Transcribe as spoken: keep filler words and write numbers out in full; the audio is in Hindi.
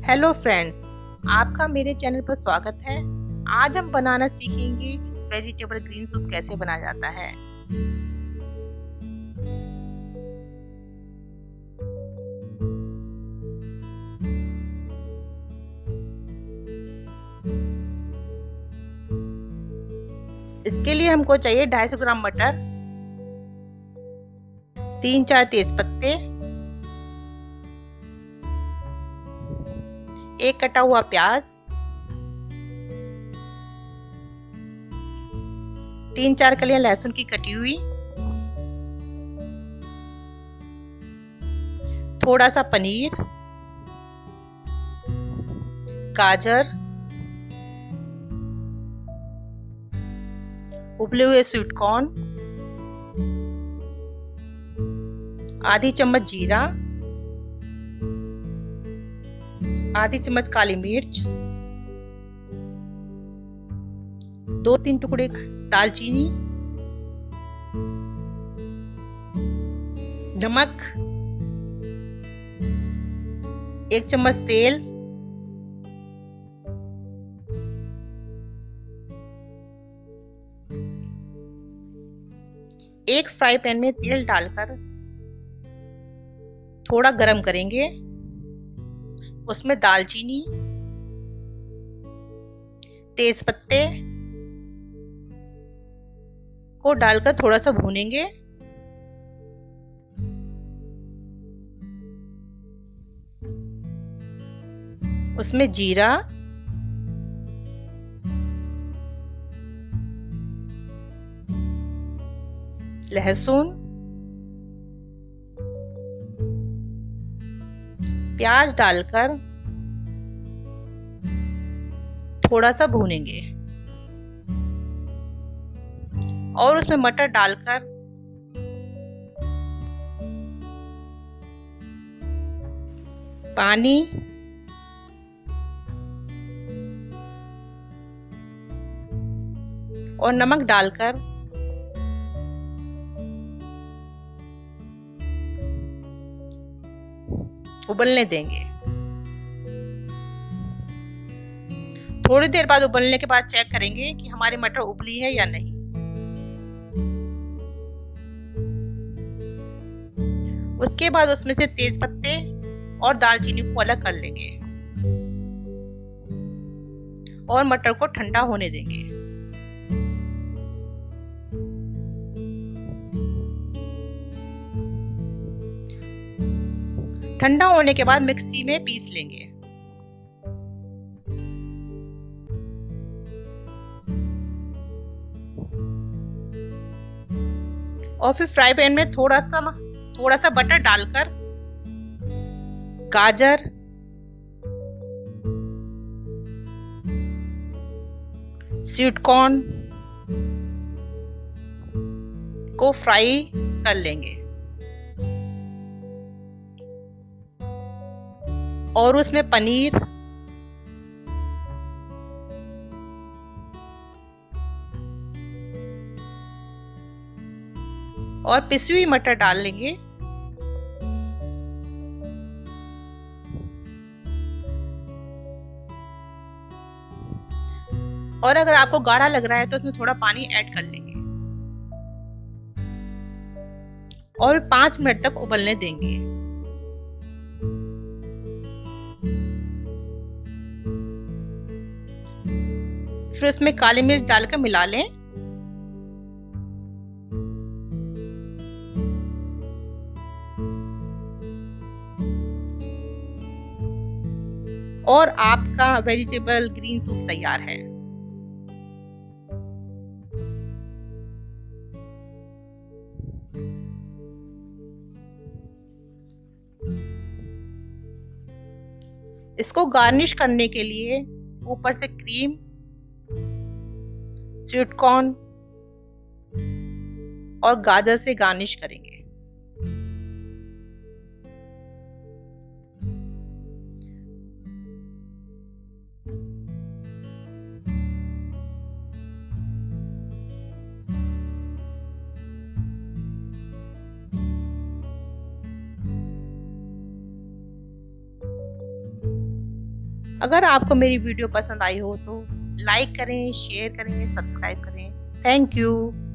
हेलो फ्रेंड्स, आपका मेरे चैनल पर स्वागत है। आज हम बनाना सीखेंगे वेजिटेबल ग्रीन सूप कैसे बनाया जाता है। इसके लिए हमको चाहिए दो सौ पचास ग्राम मटर, तीन चार तेज पत्ते, एक कटा हुआ प्याज, तीन चार कलियां लहसुन की कटी हुई, थोड़ा सा पनीर, गाजर, उबले हुए स्वीट कॉर्न, आधी चम्मच जीरा, आधी चम्मच काली मिर्च, दो तीन टुकड़े दालचीनी, नमक, एक चम्मच तेल, एक फ्राई पैन में तेल डालकर थोड़ा गरम करेंगे। उसमें दालचीनी, तेज पत्ते को डालकर थोड़ा सा भूनेंगे। उसमें जीरा, लहसुन, प्याज डालकर थोड़ा सा भूनेंगे और उसमें मटर डालकर पानी, और नमक डालकर उबलने देंगे। थोड़ी देर बाद उबलने के बाद चेक करेंगे कि हमारी मटर उबली है या नहीं। उसके बाद उसमें से तेज पत्ते और दालचीनी को अलग कर लेंगे और मटर को ठंडा होने देंगे। ठंडा होने के बाद मिक्सी में पीस लेंगे। और फिर फ्राई पैन में थोड़ा सा थोड़ा सा बटर डालकर गाजर, स्वीट कॉर्न को फ्राई कर लेंगे और उसमें पनीर, और पिसी हुई मटर डाल लेंगे। और अगर आपको गाढ़ा लग रहा है तो उसमें थोड़ा पानी ऐड कर लेंगे और पांच मिनट तक उबलने देंगे। फिर उसमें काली मिर्च डालकर मिला लें और आपका वेजिटेबल ग्रीन सूप तैयार है। इसको गार्निश करने के लिए ऊपर से क्रीम, स्वीट कॉर्न और गाजर से गार्निश करेंगे। अगर आपको मेरी वीडियो पसंद आई हो तो लाइक करें, शेयर करें, सब्सक्राइब करें। Thank you.